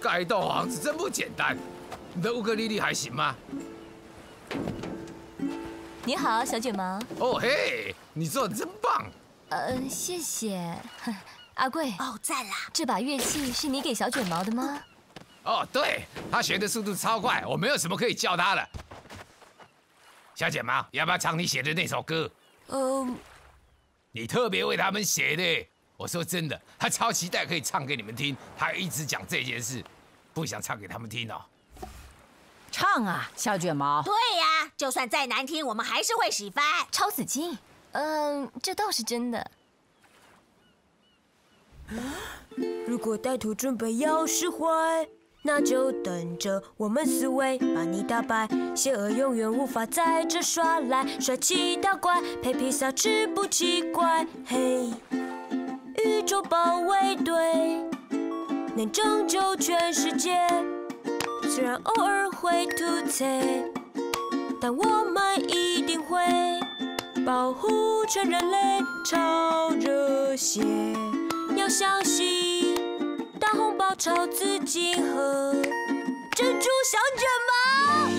盖一栋房子真不简单。你的乌克丽丽还行吗？ 你好，小卷毛。 哦嘿，你做的真棒。 谢谢。阿贵。 哦，赞啦！ 这把乐器是你给小卷毛的吗？ 哦，对，他学的速度超快，我没有什么可以教他的。小卷毛，要不要唱你写的那首歌？你特别为他们写的。我说真的，他超期待可以唱给你们听，他一直讲这件事，不想唱给他们听哦。 唱啊，小卷毛。 对呀，就算再难听，我们还是会喜欢。 抄死劲。这倒是真的。 如果歹徒准备要释怀，那就等着我们四位把你打败。邪恶永远无法在这耍赖，帅气打怪配披萨吃不奇怪。嘿，宇宙保卫队能拯救全世界，虽然偶尔会吐槽，但我们一定会保护全人类。超热血，要相信大红包、超资金和珍珠小卷毛。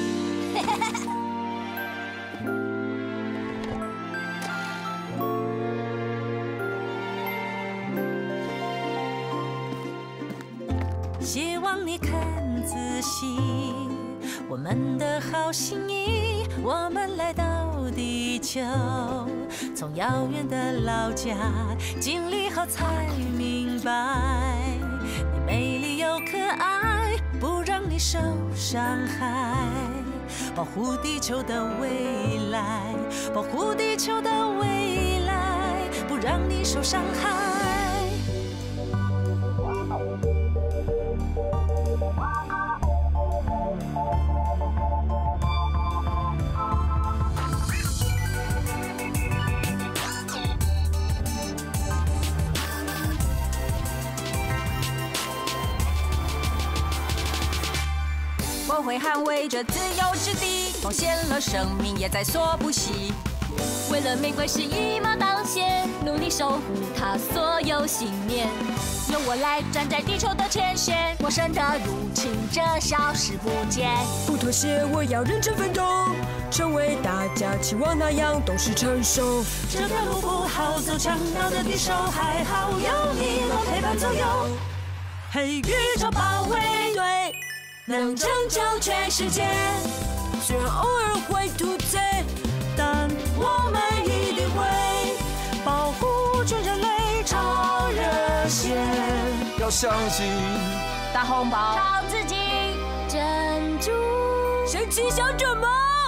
希望你看仔细，我们的好心意。我们来到地球，从遥远的老家经历后才明白，你美丽又可爱，不让你受伤害。保护地球的未来，保护地球的未来，不让你受伤害。 我会捍卫着自由之地，奉献了生命也在所不惜。 为了玫瑰是一马当先，努力守护它所有信念。 由我来站在地球的前线，陌生的入侵者消失不见。 不妥协，我要认真奋斗，成为大家期望那样懂事成熟。 这条路不好走，强大的敌手还好有你我陪伴左右。嘿，宇宙保卫队能拯救全世界， 虽然偶尔会吐槽， 但我们一定会保护全人类。超热血， 要相信大红包、 超自己， 珍珠神奇小卷毛。